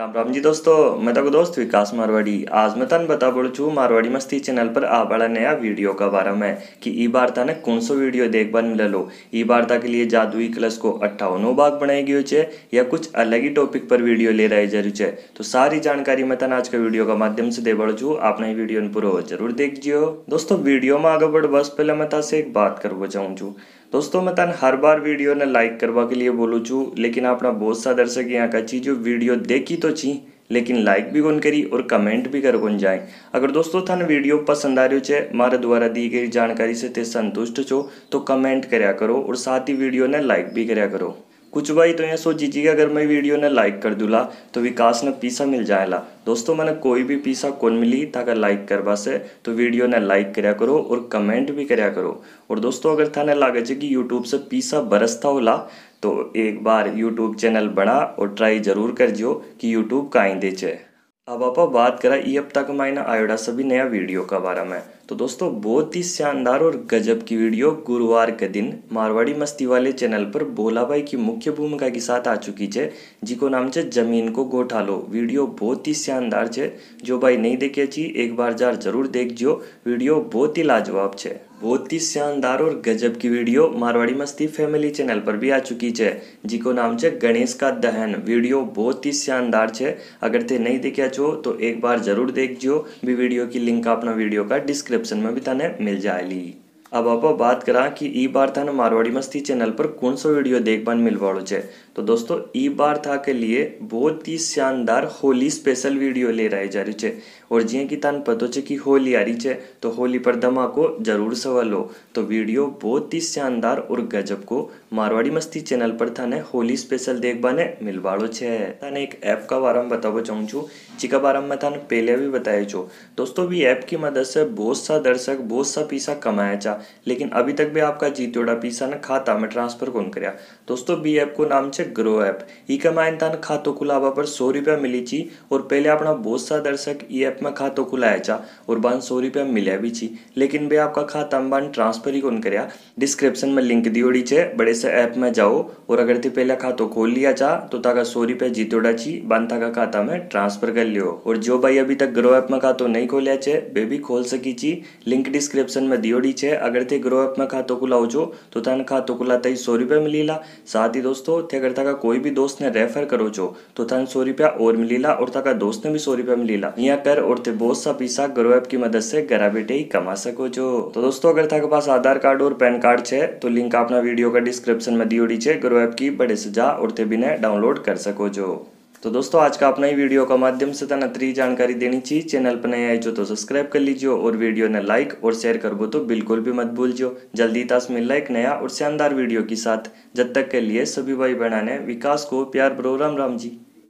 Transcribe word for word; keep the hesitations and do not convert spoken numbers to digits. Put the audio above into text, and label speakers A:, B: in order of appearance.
A: राम राम जी दोस्तों, मैं तो दोस्त विकास मारवाड़ी। आज मैं तन बता बोल छू मारवाड़ी मस्ती चैनल पर आ बड़ा नया वीडियो का बारे में कि ई बार ने कौन सो वीडियो देख बन मिल लो। ई बार के लिए जादुई कलश को अट्ठावनो भाग बनाई गयो छे या कुछ अलग ही टॉपिक पर वीडियो ले रहे जरूर छे। तो सारी जानकारी मैं तन आज के वीडियो का माध्यम से दे बड़ छू। आपने वीडियो पूरा जरूर देख जियो। दोस्तों वीडियो में आगे बढ़ बस पहले मैं तासे एक बात करवा चाहूँ छू। दोस्तों मैं तन हर बार वीडियो ने लाइक करवा के लिए बोलूँ छू, लेकिन अपना बहुत सा दर्शक यहाँ का चीज जो वीडियो देखी तो छी लेकिन लाइक भी कौन करी और कमेंट भी कर कौन जाए। अगर दोस्तों थाने वीडियो पसंद आ रही छे, मारे द्वारा दी गई जानकारी से ते संतुष्ट छो तो कमेंट करया करो और साथ ही वीडियो ने लाइक भी करया करो। कुछ भाई तो यहाँ सोची जी अगर मैं वीडियो ने लाइक कर दूला तो विकास ने पीसा मिल जाएला। दोस्तों मैंने कोई भी पीसा कौन मिली ताकि लाइक करवा से तो वीडियो ने लाइक करया करो और कमेंट भी करया करो। और दोस्तों अगर थाने लागे छे कि यूट्यूब से पीसा बरसता होला तो एक बार यूट्यूब चैनल बना और ट्राई जरूर कर जो कि यूट्यूब कहीं दे छे। अब आप बात करा ई हफ्ता का महीना आयोडा सभी नया वीडियो का बारे में। तो दोस्तों बहुत ही शानदार और गजब की वीडियो गुरुवार के दिन मारवाड़ी मस्ती वाले चैनल पर भोला भाई की मुख्य भूमिका के साथ आ चुकी है, जिको नाम है जमीन को गोठा लो। वीडियो बहुत ही शानदार है, जो भाई नहीं देखे छी एक बार जार जरूर देख जो। वीडियो बहुत ही लाजवाब है। बहुत ही शानदार और गजब की वीडियो मारवाड़ी मस्ती फैमिली चैनल पर भी आ चुकी है, जिको नाम है गणेश का दहन। वीडियो बहुत ही शानदार है। अगर ते नहीं देखा छो तो एक बार जरूर देख जो। भी वीडियो की लिंक अपना वीडियो का डिस्क्रिप्शन में भी तने मिल जाएगी। अब आप बात करा कि ई बार था मारवाड़ी मस्ती चैनल पर कौन सा वीडियो देख बन मिल वालो छे। तो दोस्तों ई बार था के लिए बहुत ही शानदार होली स्पेशल वीडियो ले रहे जा रही छे। और जिये कि तान पतो छे कि होली आ रही छे तो होली पर धमाको जरूर सवाल हो। तो वीडियो बहुत ही शानदार और गजब को मारवाड़ी मस्ती चैनल पर थाने होली स्पेशल देख बाने मिल वालो छे। थाने एक ऐप का बारे में बताबो चाहूँ छू, जिका बारे में थाने पहले भी बताया छो। दोस्तों भी ऐप की मदद से बहुत सा दर्शक बहुत सा पैसा कमाया चा, लेकिन अभी तक भी आपका जीतोड़ा पैसा ने खाता में ट्रांसफर कौन करया। दोस्तों बी ऐप को नाम छे ग्रो ऐप। ई कमाइन तान खातो खुलावा पर सौ रुपया मिली ची और पहले अपना बहुत सा दर्शक ई ऐप में खातो खुलाया चा और बान सौ रुपया मिला भी छी, लेकिन बे आपका खाता में बान ट्रांसफर ही कौन करया। डिस्क्रिप्शन में लिंक दियोड़ी छे, बड़े से ऐप में जाओ और अगर ते पहले खातो खोल लिया चा तो ताका सौ रुपया जीतोड़ा ची बान ताका खाता में ट्रांसफर कर लियो। और जो भाई अभी तक ग्रो ऐप में खातो नहीं खोलिया छे वे भी खोल सकी ची, लिंक डिस्क्रिप्शन में दियोड़ी छे। अगर ते ग्रो ऐप में खातो खुलाओ छो तो तान खातो खुलाता ही सौ रुपया मिलीला। साथ ही दोस्तों थे अगर ताका कोई भी दोस्त ने रेफर करो छो तो तान सौ रुपया और मिलीला और ताका दोस्त ने भी सौ रुपया मिलीला। यहाँ कर और ते बहुत सा पैसा ग्रो ऐप की मदद से घरा बैठे ही कमा सको छो। तो दोस्तों अगर ताके पास आधार कार्ड और पैन कार्ड छे तो लिंक अपना वीडियो का डिस्क्रिप्शन में दियोड़ी छे। ग्रो ऐप की बड़े से जा और ते भी ने डाउनलोड कर सको छो। तो दोस्तों आज का अपना ही वीडियो का माध्यम से तना त्री जानकारी देनी चाहिए। चैनल पर नए आए जो तो सब्सक्राइब कर लीजिए और वीडियो ने लाइक और शेयर करबो तो बिल्कुल भी मत भूलियो। जल्दी तास मिल एक नया और शानदार वीडियो के साथ। जब तक के लिए सभी भाई बहना ने विकास को प्यार भरो राम राम जी।